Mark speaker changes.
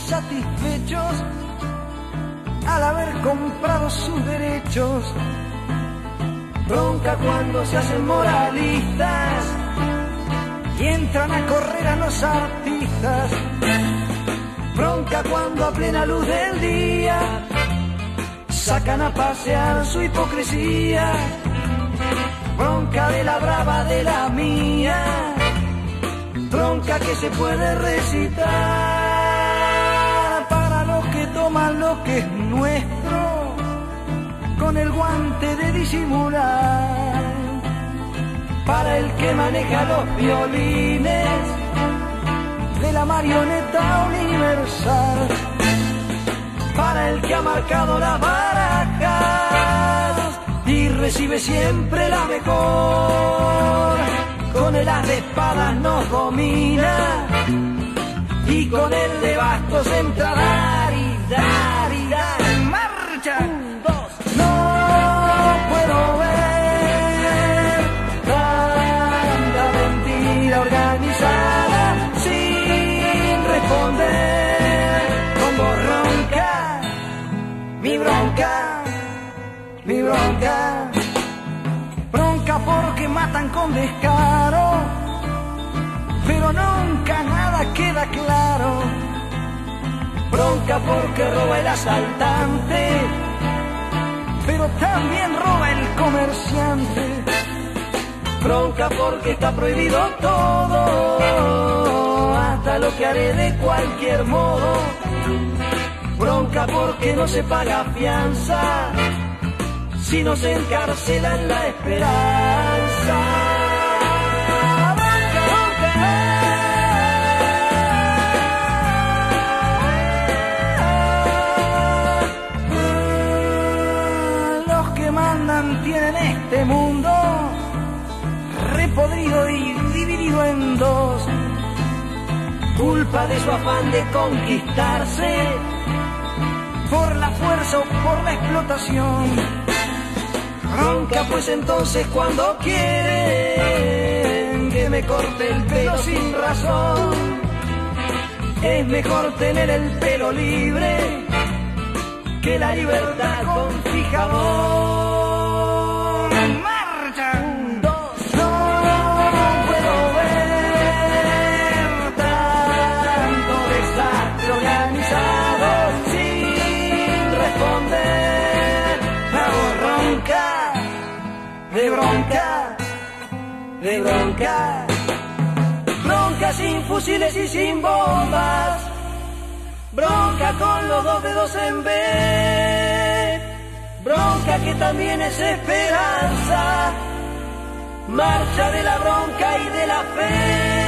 Speaker 1: satisfechos al haber comprado sus derechos. Bronca cuando se hacen moralistas y entran a correr a los artistas. Bronca cuando a plena luz del día sacan a pasear su hipocresía. Bronca de la brava de la mía, bronca que se puede recitar para los que toman lo que es nuestro con el guante de disimular, para el que maneja los violines de la marioneta universal, para el que ha marcado las barajas y recibe siempre la mejor. Con el as de espadas nos domina y con el de bastos entra a dar y dar y dar. ¡En marcha! 1, 2. No puedo ver tanta mentira organizada sin responder con voz ronca. Mi bronca, mi bronca. Bronca porque matan con descaro, pero nunca nada queda claro. Bronca porque roba el asaltante, pero también roba el comerciante. Bronca porque está prohibido todo, hasta lo que haré de cualquier modo. Bronca porque no se paga fianza si no se encarcela en la esperanza. Bronca, bronca. Los que mandan tienen este mundo repodrido y dividido en dos, culpa de su afán de conquistarse por la fuerza o por la explotación. Bronca pues entonces cuando quieren que me corte el pelo sin razón, es mejor tener el pelo libre que la libertad con fijador. ¡En marcha! 1, 2. No puedo ver tanto desastre organizado sin responder. La voz ronca de bronca, de bronca, bronca sin fusiles y sin bombas, bronca con los 2 dedos en B, bronca que también es esperanza, marcha de la bronca y de la fe.